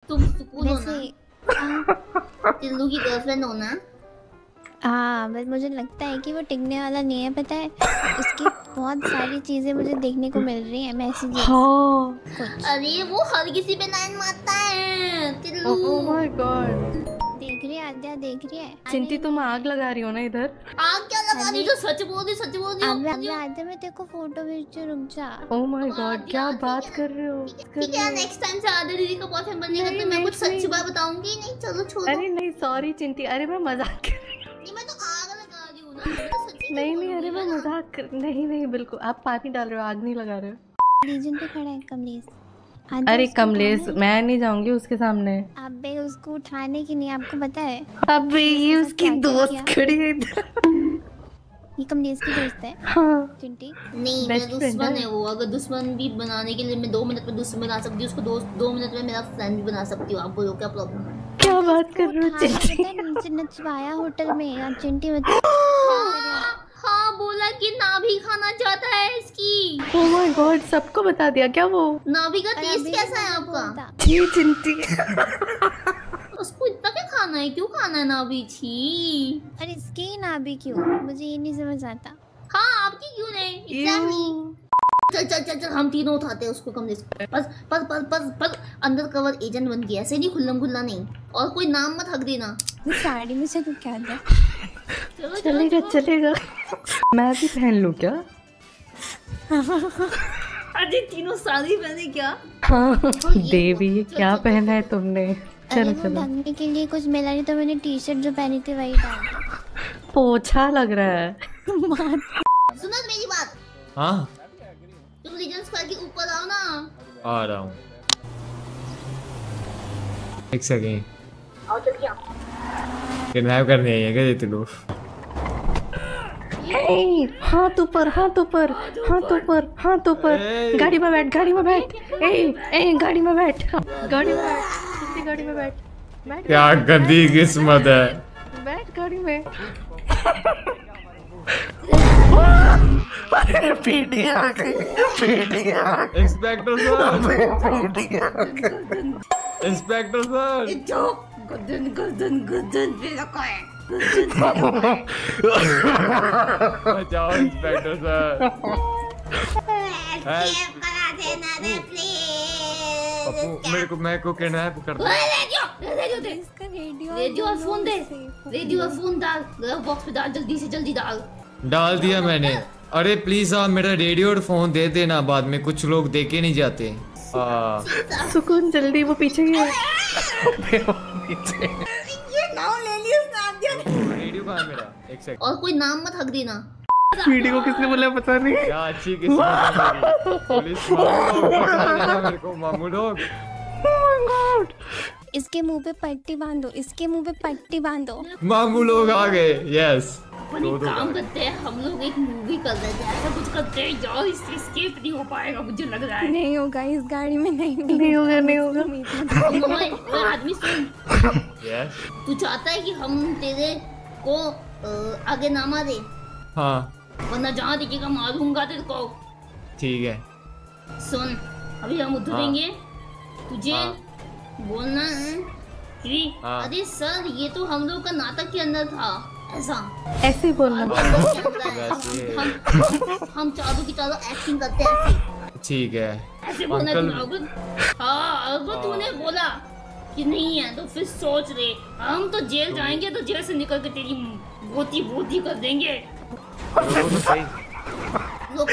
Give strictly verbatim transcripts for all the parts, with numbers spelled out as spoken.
तुम सुकून हो ना? वैसे टिल्लू की गर्लफ्रेंड हो ना? हाँ, बस मुझे लगता है कि वो टिकने वाला नहीं है, पता है। उसकी बहुत सारी चीजें मुझे देखने को मिल रही है, मैसेजेस हाँ। कुछ। अरे वो हर किसी पे लाइन मारता है टिल्लू। Oh my God. देख रही है आद्या, देख रही है। चिंटी तुम आग लगा रही हो ना इधर? आग क्या लगा रही? जो सच बोल रही सच बोल रही अब हो। अब आद्या मैं तेरे को फोटो भेजती हूँ, रुक जा। ओह माय अब गॉड, आद्या, क्या ठीक बात है। कर रहे हो? कर ठीक रहे है, हो? नेक्स्ट टाइम से आद्या दीदी का बॉयफ्रेंड बनेगा नहीं, तो मैं नहीं, कुछ सच्ची नहीं। बात बताऊंगी नहीं। चलो छोड़ो। अरे नहीं, सॉरी चिंटी, अरे मैं मजाक कर रही हूँ। नहीं मैं तो आग लगा रही हूँ ना, मैं तो सच्ची नहीं नहीं, बोलूंगी, अरे मैं है ना? मजाक कर, नहीं नहीं बिल्कुल, आप पानी डाल रहे हो, आग नहीं लगा रहे हो। रीजन पे खड़ा है कमलेश। आद्या अरे उसको कमलेश, उठाना है। मैं नहीं जाऊंगी उसके सामने। अबे उसको उठाने की नहीं, आपको पता है अबे ये उसके साथ उसकी क्या क्या दोस्त किया? खड़ी है इधर। ये कमलेश की दोस्त है हाँ। चिंटी। नहीं मेरा Best friend दुश्मन है। है वो। अगर दुश्मन भी बनाने के लिए मैं दो मिनट में दुश्मन बना सकती हूँ उसको, दो दो मिनट में मेरा फ्रेंड भी बना सकती हूँ। आप बोलो क्या प्रॉब्लम है? क्या बात कर रहे हो उठा के चिंटी? पता है नीचे नचवाया होटल में यार चिंटी बता। हाँ, हाँ बोला कि नाभि खाना चाहता है इसकी। ओह माय गॉड, सबको बता दिया क्या वो? नाभि का अरे टेस्ट अभी कैसा है बोलता। आपका? छी चिंटी। उसको इतना क्या खाना है? क्यों खाना है नाभि? छी। अरे इसके ही ना भी क्यों, मुझे ये नहीं समझ आता। हाँ आपकी क्यों नहीं? एग्जैक्टली। चल चल चल चल हम तीनों उठाते हैं उसको कमरे से। बस पर पर पर पर अंडर कवर एजेंट बन गया, ऐसे नहीं खुल्लम खुल्ला नहीं। और कोई नाम मत हक देना। साड़ी में से क्या था? चलो चलेगा चलेगा। मैं भी पहन लूं क्या? अरे तीनों साड़ी पहने क्या? हाँ देवी, क्या पहना है तुमने? अरे चलो वो चलो। ढंगने के लिए कुछ मिला नहीं तो मैंने टी शर्ट जो पहनी थी वही डाल दी। पोछा लग रहा है। सुनो मेरी बात। हाँ तुम लीजेंड स्क्वायर के ऊपर आओ ना। आ रहा हूँ, एक सेकेंड। आओ जल्दी आओ। किडनैप करने आई है क्या ये लोग? ए, हाथ ऊपर, हाथ ऊपर, हाथ ऊपर, हाथ ऊपर। ए। गाड़ी में बैठ, गाड़ी में बैठ। ए ए गाड़ी में बैठ, गाड़ी में बैठ, किसी गाड़ी में बैठ। बैठ क्या गंदी किस्मत है। बैठ गाड़ी में। पीटी आ गई, पीटी आ गई, इंस्पेक्टर सर, पीटी आ गई। Inspector sir. गर्दन गर्दन गर्दन पे रखा है। बचाओ इंस्पेक्टर सर। एस्केप करा देना रे प्लीज। पप्पू मेरे को मेरे को किडनैप कर दो। रेडियो रेडियो दे। इसका रेडियो रेडियो और फोन दे। रेडियो और फोन डाल, ग्लव बॉक्स में डाल, जल्दी से जल्दी डाल। डाल दिया मैंने। अरे प्लीज आप मेरा रेडियो और फोन दे देना, बाद में कुछ लोग देके नहीं जाते। आ, सुकून जल्दी, वो पीछे ही है। ये नाम ले लिया उसने आप दिया। रेडियो कहाँ है मेरा? एक सेकंड। और कोई नाम मत हक देना। वीडियो को किसने बोला पता नहीं। क्या अच्छी किस्मत है मेरी। पुलिस मामू लोग पकड़ा देना मेरे को, मामू लोग। इसके मुंह पे पट्टी बांधो, इसके मुंह पे पट्टी बांधो। मामू लोग आ गए। यस अपन एक काम करते हैं, हम लोग एक मूवी कर रहे थे, ऐसा कुछ करते हैं यार, इससे एस्केप नहीं हो पाएगा मुझे लग रहा है। नहीं होगा इस गाड़ी में, नहीं नहीं होगा, नहीं होगा। ओए, ओए आदमी सुन, यस। तू चाहता है कि हम तेरे को अ, आगे ना मारे, हाँ वरना जहाँ दिखेगा मारूंगा तेरे को। ठीक है। सुन अभी हम उतरेंगे, तुझे हाँ। बोलना है कि हाँ। अरे सर ये तो हम लोग का नाटक के अंदर था, ऐसा ऐसे ही बोलना। वैसे। हम हम चारों की चारों एक्टिंग करते हैं ऐसे। ठीक है ऐसे बोलना अंकल। तू अगर हाँ अगर तूने बोला कि नहीं है तो फिर सोच ले, हम तो जेल जाएंगे तो जेल से निकल के तेरी बोती बोती कर देंगे। वो तो सही। लोग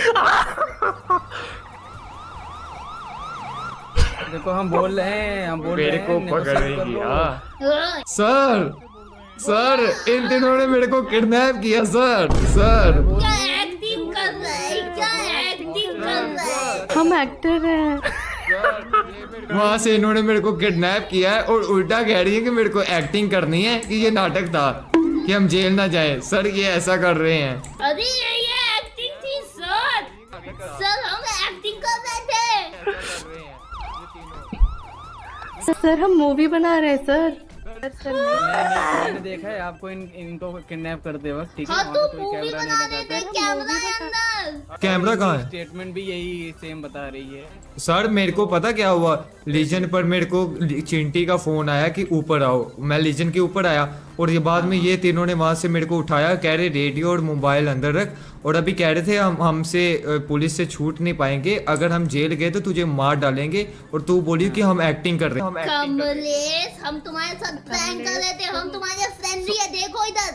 देखो हम बोल रहे हैं, हम बोल रहे मेरे हैं को negotiate कर पकड़ेगी। लो। हाँ हाँ, सर, सर इन दिनों ने मेरे को किडनैप किया सर। सर क्या एक्टिंग कर रहा है, क्या एक्टिंग कर रहा है। हम एक्टर हैं। वहाँ से इन्होंने मेरे को किडनैप किया है और उल्टा कह रही है कि मेरे को एक्टिंग करनी है, कि ये नाटक था कि हम जेल ना जाए। सर ये ऐसा कर रहे हैं। अरे ये ये एक्टिंग थी सर, सर हम एक्टिंग कर रहे थे। सर हम मूवी बना रहे हैं सर। मैंने देखा है आपको इन इनको किडनैप करते वक्त, ठीक है? हाँ वहाँ तो पे कोई मूवी कैमरा बना नहीं रहे थे, लगाते। कैमरा है अंदर। कैमरा कहाँ है? स्टेटमेंट भी यही सेम बता रही है। सर मेरे को पता क्या हुआ, लीजन पर मेरे को चिंटी का फोन आया कि ऊपर आओ, मैं लीजन के ऊपर आया और ये बाद में ये तीनों ने वहां से मेरे को उठाया, कह रहे रेडियो और मोबाइल अंदर रख, और अभी कह रहे थे हम हमसे पुलिस से छूट नहीं पाएंगे, अगर हम जेल गए तो तुझे मार डालेंगे, और तू बोली कि हम एक्टिंग कर रहे हैं। कमलेश हम तुम्हारे साथ प्रैंक कर रहे थे, हम तुम्हारे फ्रेंड है, देखो इधर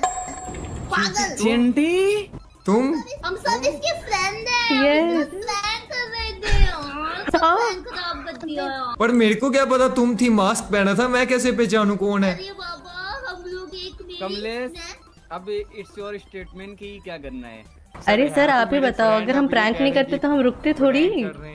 पागल चिंटी तुम हम सब इसके फ्रेंड हैं। Yes. प्रैंक कर रहे थे यार, सब प्रैंक खराब कर दिया यार। पर मेरे को क्या पता तुम थी, मास्क पहना था, मैं कैसे पहचानूं कौन है? अरे बाबा हम लोग एक मेरी कमलेश अब इट्स योर स्टेटमेंट की क्या करना है? अरे सर आप ही बताओ, अगर हम प्रैंक नहीं करते तो हम रुकते थोड़ी।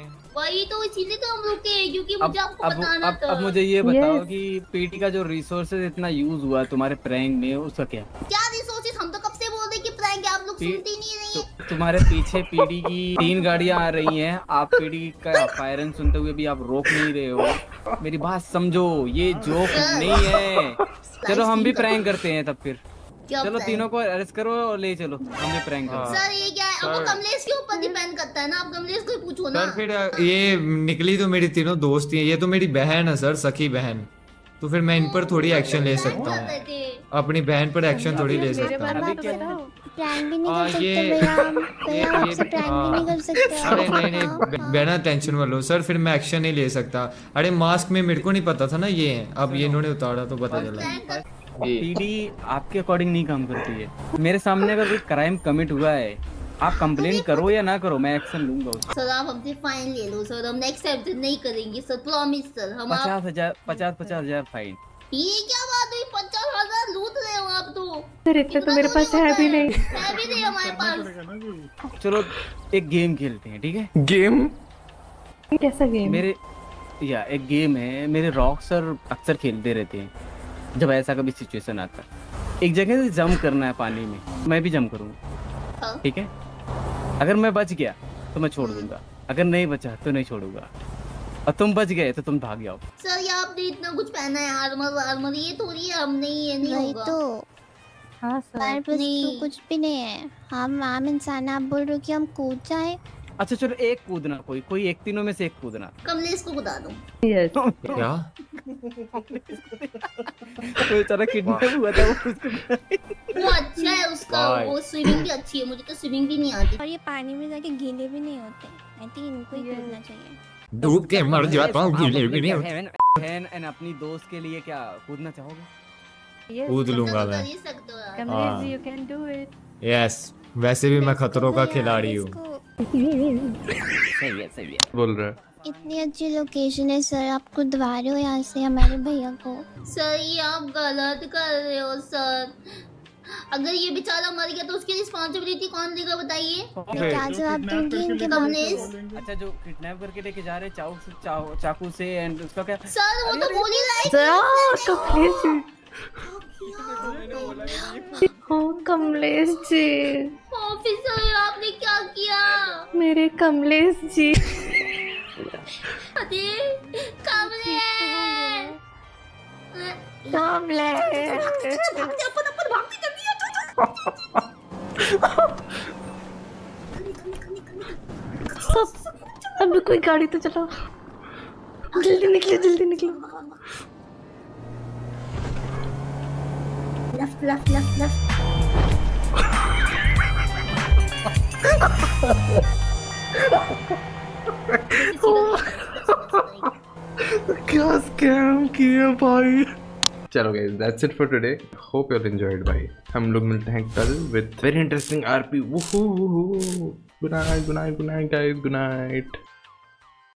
वही तो, इसीलिए तो हम रुके, क्योंकि अब मुझे आपको अब बताना अब, था। अब मुझे ये बताओ Yes. कि पीटी का जो रिसोर्सेज इतना यूज हुआ तुम्हारे प्रैंक में, उसका क्या? क्या रिसोर्सेज, हम तो कब से बोल रहे कि प्रैंक है, आप लोग पी- सुनते ही नहीं रही तो, तुम्हारे पीछे पीडी की तीन गाड़ियां आ रही हैं, आप पीडी का फायरन सुनते हुए भी आप रोक नहीं रहे हो। मेरी बात समझो, ये जोक नहीं है। चलो हम भी प्रैंक करते हैं तब फिर। क्या चलो prank? तीनों को अरेस्ट करो और ले चलो, हम भी प्रैंक करते हैं। सर ये क्या है, अब वो कमलेश के ऊपर डिपेंड करता है ना, आप कमलेश को ही पूछो ना। सर फिर ये निकली तो मेरी तीनों दोस्त ही हैं, ये तो मेरी बहन है सर, सखी बहन, तो फिर मैं इन पर थोड़ी एक्शन ले सकता हूँ, अपनी बहन पर एक्शन थोड़ी ले सकता हूँ। अभी क्या प्रैंक भी नहीं हाँ, कर सकते ये- भैया हम, भैया ये- आपसे प्रैंक भी नहीं कर सकते। अरे नहीं नहीं बहना टेंशन वालो सर, फिर मैं एक्शन नहीं ले सकता। अरे मास्क में मेरे को नहीं पता था ना ये है, अब ये इन्होंने उतारा तो पता चला। पीडी आपके अकॉर्डिंग नहीं काम करती है। मेरे सामने अगर कोई क्राइम कमिट हुआ है, आप कंप्लेन करो या ना करो, मैं एक्शन लूंगा उस सर आप हमसे फाइन ले लो सर, हम नेक्स्ट टाइम से नहीं करेंगे सर, प्रॉमिस सर। हम आप पचास हजार पचास पचास हजार फाइन। ये क्या बात हुई, पचास हजार लूट रहे हो आप तो। सर इतना तो मेरे पास है भी नहीं। है भी नहीं हमारे पास। चलो एक गेम खेलते हैं, ठीक है? गेम कैसा गेम? मेरे या एक गेम है, मेरे रॉक सर अक्सर खेलते रहते हैं जब ऐसा कभी सिचुएशन आता है। एक जगह से जंप करना है पानी में, मैं भी जंप करूंगा, हाँ। ठीक है? अगर मैं बच गया तो मैं छोड़ दूंगा, अगर नहीं बचा तो नहीं छोड़ूंगा, और तुम बच गए तो तुम भाग जाओ। सर ये आपने इतना कुछ पहना है, आर्मर आर्मर, ये थोड़ी है, हम नहीं ये नहीं वही होगा। तो हाँ हमारे सर। पास नहीं। तो कुछ भी नहीं है, हम आम इंसान हैं, आप बोल रहे हो कि हम कूद जाए। अच्छा चलो एक कूदना, कोई कोई एक तीनों में से एक कूदना। कमलेश को बता दो। यस। क्या कोई तरह किडनैप हुआ था वो उसको वो अच्छा है उसका, Bye. वो स्विमिंग भी अच्छी है, मुझे तो स्विमिंग भी नहीं आती। और ये पानी में जाके गीले भी नहीं होते, आई थिंक इनको ही कूदना चाहिए। डूब के मर जाता हूँ, गीले भी नहीं होते। बहन एंड अपनी दोस्त के लिए क्या कूदना चाहोगे? कूद लूंगा तो मैं। कर ही सकते हो यार। Kamlesh ji you can do it. Yes वैसे भी मैं खतरों का खिलाड़ी हूँ। इसको- सही है सही है। बोल रहा है। इतनी अच्छी लोकेशन है सर, आप खुद दबा रहे हो यहाँ से हमारे भैया को। सर ये आप गलत कर रहे हो सर, अगर ये बेचारा मर गया तो उसकी रिस्पॉन्सिबिलिटी कौन लेगा बताइए? मैं क्या जवाब दूंगी इनके बारे में? कमलेश अच्छा जो किडनैप करके लेके जा रहे चाकू से चाकू चाकू से एंड उसका क्या? सर वो तो बोल ही रहा है। सर कमलेश जी। ओ कमलेश जी, ऑफिसर आपने क्या किया? मेरे कमलेश जी। अरे कमलेश कमलेश। अपन अपन भागते जल्दी आ, चल, चल। अब कोई गाड़ी तो चलाओ, जल्दी निकलो जल्दी निकलो। Left left left left. क्या स्कैम किया भाई। चलो guys that's it for today, hope you enjoyed भाई। हम लोग मिलते हैं कल with very interesting RP. Good night good night good night guys, good night.